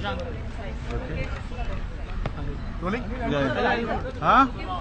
Rolling? हाँ?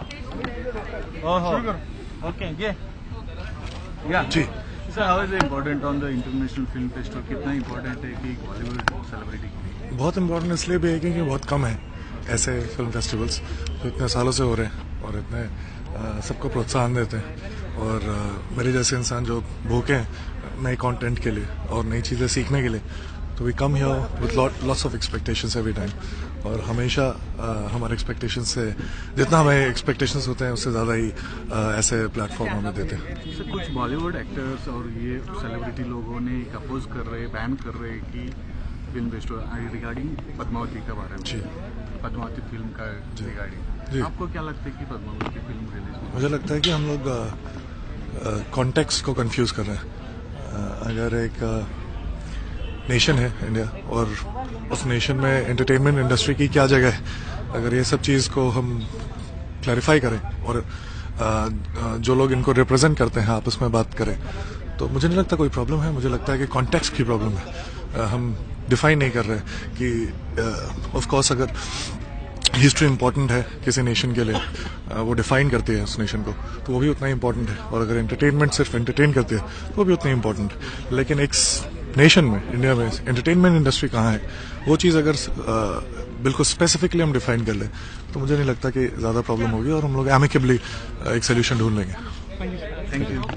Oh, okay, yeah. Ji Sir, how is it important on the international film festival? कितना important है कि Bollywood celebrity के लिए? बहुत इम्पोर्टेंट इसलिए भी है क्योंकि बहुत कम है ऐसे फिल्म फेस्टिवल्स जो इतने सालों से हो रहे हैं और इतने सबको प्रोत्साहन देते हैं और मेरे जैसे इंसान जो भूखे हैं नए कंटेंट के लिए और नई चीज़ें सीखने के लिए, तो we come here with lots of expectations every time और हमेशा हमारे एक्सपेक्टेशंस से जितना हमें एक्सपेक्टेशंस होते हैं उससे ज़्यादा ही ऐसे प्लेटफॉर्म हमें देते हैं। सर, कुछ बॉलीवुड एक्टर्स और ये सेलिब्रिटी लोगों ने अपोज कर रहे, बैन कर रहे कि फिल्म फेस्टिवल रिगार्डिंग पद्मावती के बारे में। जी, पद्मावती फिल्म का रिगार्डिंग आपको क्या लगता है कि पद्मावती फिल्म रिलीज? मुझे लगता है कि हम लोग कॉन्टेक्स्ट को कंफ्यूज कर रहे हैं। अगर एक नेशन है इंडिया और उस नेशन में एंटरटेनमेंट इंडस्ट्री की क्या जगह है, अगर ये सब चीज़ को हम क्लैरिफाई करें और जो लोग इनको रिप्रेजेंट करते हैं आपस में बात करें, तो मुझे नहीं लगता कोई प्रॉब्लम है। मुझे लगता है कि कॉन्टेक्स्ट की प्रॉब्लम है। हम डिफाइन नहीं कर रहे कि ऑफ कोर्स अगर हिस्ट्री इंपॉर्टेंट है किसी नेशन के लिए, वो डिफाइन करती है उस नेशन को, तो वो भी उतना ही इंपॉर्टेंट है। और अगर एंटरटेनमेंट सिर्फ एंटरटेन करती है तो वो भी उतना ही इंपॉर्टेंट है। लेकिन एक नेशन में, इंडिया में एंटरटेनमेंट इंडस्ट्री कहाँ है, वो चीज़ अगर बिल्कुल स्पेसिफिकली हम डिफाइन कर लें तो मुझे नहीं लगता कि ज़्यादा प्रॉब्लम होगी और हम लोग एमिकेबली एक सोल्यूशन ढूंढ लेंगे। Thank you.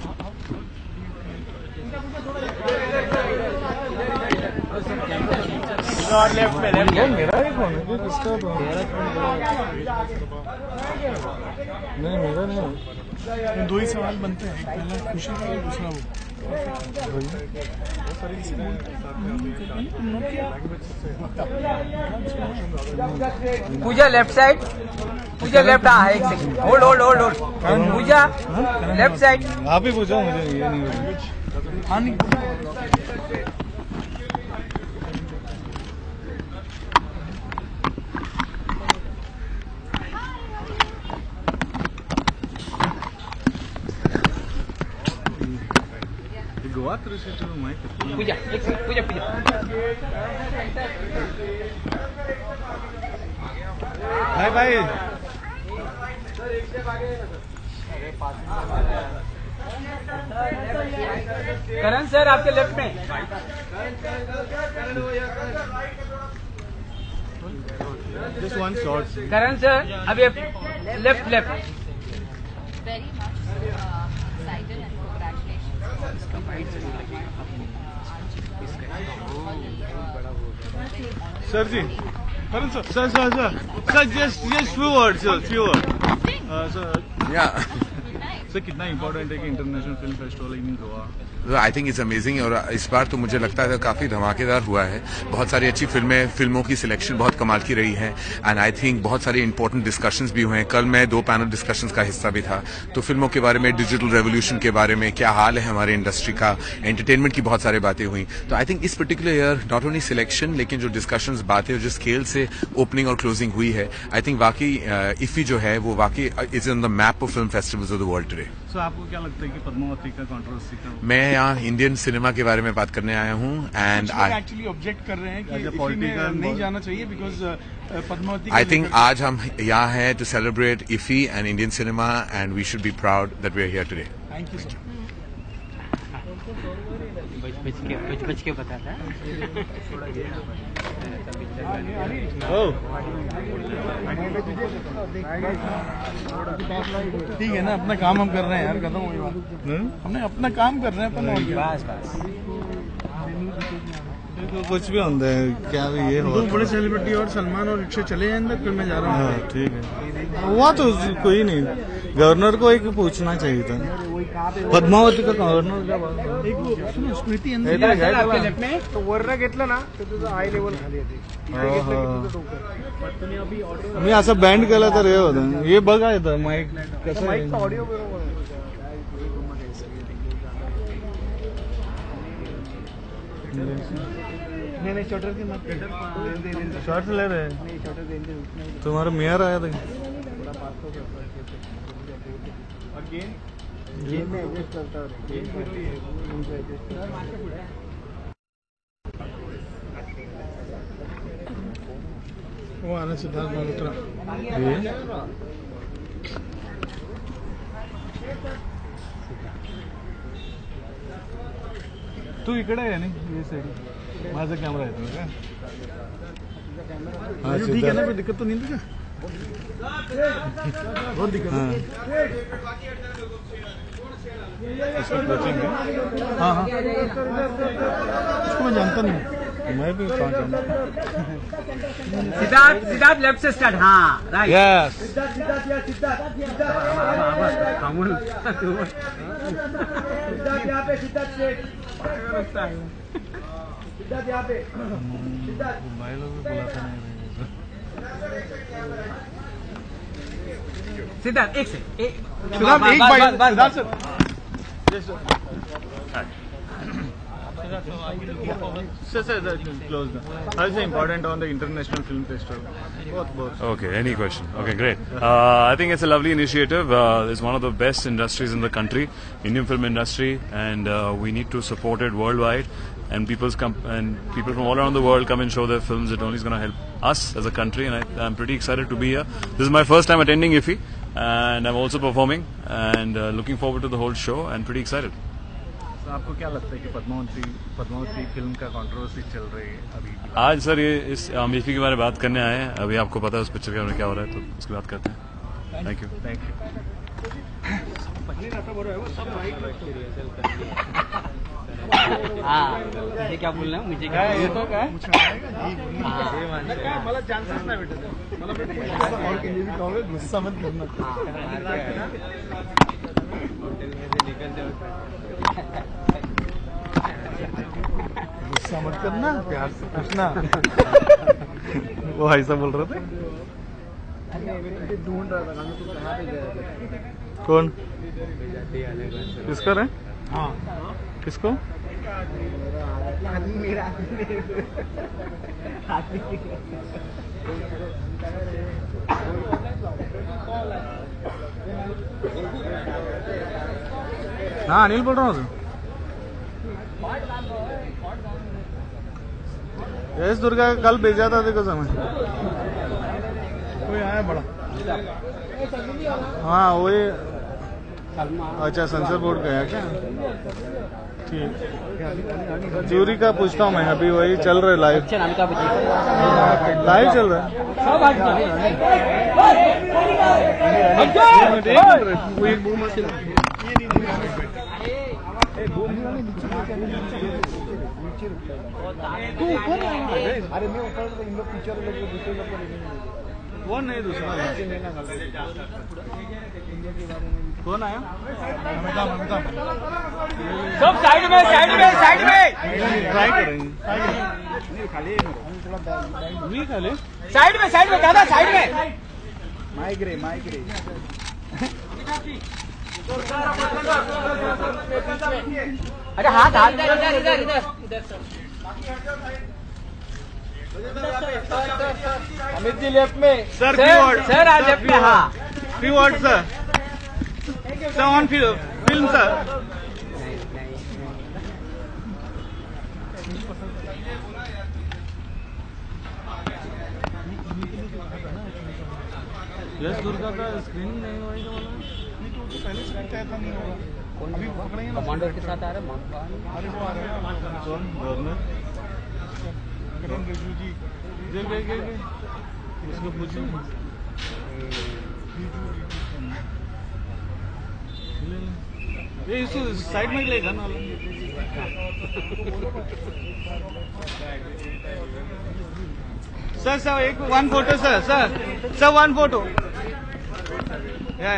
मेरा ही फोन है किसका? नहीं मेरा नहीं। दो ही सवाल बनते हैं, एक पहला खुशी का और दूसरा वो। Pooja left side, Pooja left. हाँ एक second, hold hold hold hold. Pooja left side. आप ही पूछो, मुझे ये नहीं। हाँ नहीं गोवा to my पूजा एक सेकंड, पूजा पूजा। हाय भाई। करण सर आपके लेफ्ट में। just one shot. Karan sir अभी left left. Very much excited and congratulations. Sir ji, Karan sir just few words, sir. Yeah. Sir, कितना इम्पोर्टेंट है कि international film festival in Goa? I think it's amazing और इस बार तो मुझे लगता है काफी धमाकेदार हुआ है। बहुत सारी अच्छी फिल्मों की सिलेक्शन बहुत कमाल की रही है एंड आई थिंक बहुत सारे इंपॉर्टेंट डिस्कशंस भी हुए हैं। कल मैं 2 पैनल डिस्कशंस का हिस्सा भी था, तो फिल्मों के बारे में, डिजिटल रेवोल्यूशन के बारे में, क्या हाल है हमारे इंडस्ट्री का, एंटरटेनमेंट की बहुत सारी बातें हुई। तो आई थिंक इस particular year not only selection लेकिन जो डिस्कशंस, बातें और जिस स्केल से ओपनिंग और क्लोजिंग हुई है, आई थिंक वाकई इफी जो है वो वाकई is on the map of film festivals of the world today. So आपको क्या लगता है कि पद्मावती का कंट्रोवर्सी का? मैं यहाँ इंडियन सिनेमा के बारे में बात करने आया हूँ एंड आई एक्चुअली ऑब्जेक्ट कर रहे हैं कि पॉलिटिकल नहीं जाना चाहिए बिकॉज पद्मावती। आई थिंक आज हम यहाँ हैं to celebrate IFFI and Indian cinema and we should be proud that we are here today. Thank you sir. बच के बताता है। ठीक है ना, अपना काम हम कर रहे हैं यार, खत्म हो गई बात। हमने अपना काम कर रहे हैं अपन। बस बस कुछ भी होता है क्या भी ये हो। दो बड़े सेलिब्रिटी और सलमान और रिक्शे चले हैं अंदर, फिर मैं जा रहा हूँ। हाँ ठीक है, हुआ तो कोई नहीं। गवर्नर को एक पूछना चाहिए था। पद्मावती का गवर्नर का एक वो सुनो, स्मृति अंदर आपके लेफ्ट में। तो वरना घेतलं ना तर तुझं हाय लेवल खाली येते। मी असं बँड केलं तर हे होतं, हे बघा येतं माईक कसं आहे। ऑडिओ बरोबर नहीं शॉर्टर की मत शॉर्ट ले रहे हैं। नहीं शॉर्टर दे तुम्हारा मेयर आया था थोड़ा पास हो गेम में एडजस्ट करता हूँ। वो आना सिद्धार्थ मल्होत्रा तू इकडे आहे नाही ये साइड माझा कॅमेरा आहे तुझा हाँ ठीक है ना, कोई दिक्कत तो नहीं है, बहुत दिक्कत है। हाँ हाँ उसको मैं जानता नहीं, मैं भी कहाँ जानता सिद्धार्थ लेफ्ट से स्टार्ट। हाँ राइट यस भाई लोग भी बुलाते नहीं सिद्धार्थ एक से सिद्धार्थ एक bite, Siddharth sir close down. How is it important on the International Film Festival? Both. Okay, any question? Okay, great. I think it's a lovely initiative. It's one of the best industries in the country, Indian film industry, and we need to support it worldwide. And people from all around the world come and show their films. It only is going to help us as a country, and I'm pretty excited to be here. This is my first time attending IFFI, and I'm also performing, and looking forward to the whole show, and pretty excited. आपको क्या लगता है कि Padmavati film का controversy चल रही है अभी? आज सर ये इस IFFI के बारे में बात करने आए हैं. अभी आपको पता है उस पिक्चर के बारे में क्या हो रहा है, तो उसकी बात करते हैं. Thank you. हाँ मुझे क्या बोलना है, मुझे क्या ये तो क्या है? मला चान्सेस नाही भेटत, मला गुस्सा मत करना. गुस्सा मत करना, प्यार से पूछना. वो ऐसा बोल रहे थे. ढूंढ रहा था तू कहाँ पे गया. कौन किसका रहे? हाँ किसको? हाँ अनिल बोल रहा हूँ. यस दुर्गा कल भेजा था देखो समय. कोई आया बड़ा. हाँ वही. अच्छा सेंसर बोर्ड गया क्या? ठीक. ज्यूरी का पूछता हूँ मैं, अभी वही चल रहा है लाइव. लाइव चल रहा है. अरे मैं ऊपर इन लोग टीचर लोग दूसरे लोग कौन नहीं दूसरा? कौन आया? सब साइड में ट्राई करेंगे. खाली साइड में दादा साइड में. माइक रे अरे हाथ इधर अमित जी लेफ्ट में. सर सर आज लेफ्ट में. हाँ free word sir. Sir on film sir. Yes Durga का स्क्रीन नहीं होगा. पहले से कहता नहीं होगा. अभी पकड़ेंगे ना. कमांडर के साथ आ रहे हैं. अरे वो आ रहे हैं. कौन गवर्नर? किरण रिजिजू जी. उसको पूछो. ये इसको साइड में लेगा ना. सर एक one photo sir one photo. या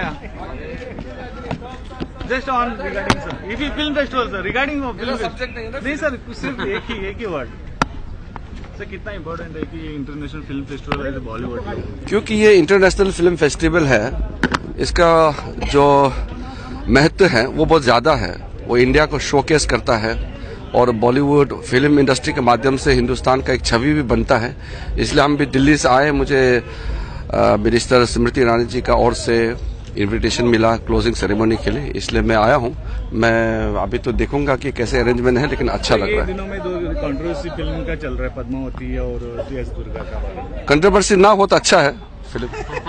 just on regarding sir IFFI film festival sir. Regarding film subject नहीं सर, सिर्फ एक ही वर्ड. सर कितना इम्पोर्टेंट है कि ये इंटरनेशनल फिल्म फेस्टिवल है बॉलीवुड? क्योंकि ये इंटरनेशनल फिल्म फेस्टिवल है, इसका जो महत्व है वो बहुत ज़्यादा है. वो इंडिया को शोकेस करता है और बॉलीवुड फिल्म इंडस्ट्री के माध्यम से हिंदुस्तान का एक छवि भी बनता है. इसलिए हम भी दिल्ली से आए. मुझे मिनिस्टर स्मृति ईरानी जी का ओर से इनविटेशन मिला क्लोजिंग सेरेमनी के लिए, इसलिए मैं आया हूँ। मैं अभी तो देखूंगा कि कैसे अरेंजमेंट है, लेकिन अच्छा लग रहा है। दिनों में दो कंट्रोवर्सी फिल्म का चल रहा है, पद्मावती और टी एस दुर्गा का। कंट्रोवर्सी ना हो तो अच्छा है फिल्म।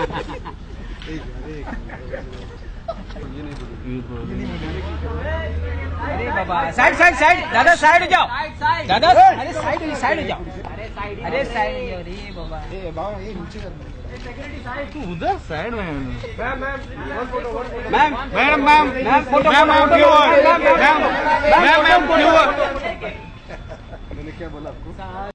अरे बाबा साइड साइड साइड, दादा साइड हो जाओ, दादा अरे साइड हो जाओ, अरे साइड हो जाओ रे बाबा। तू उधर साइड में ma'am madam ma'am photo ma'am ma'am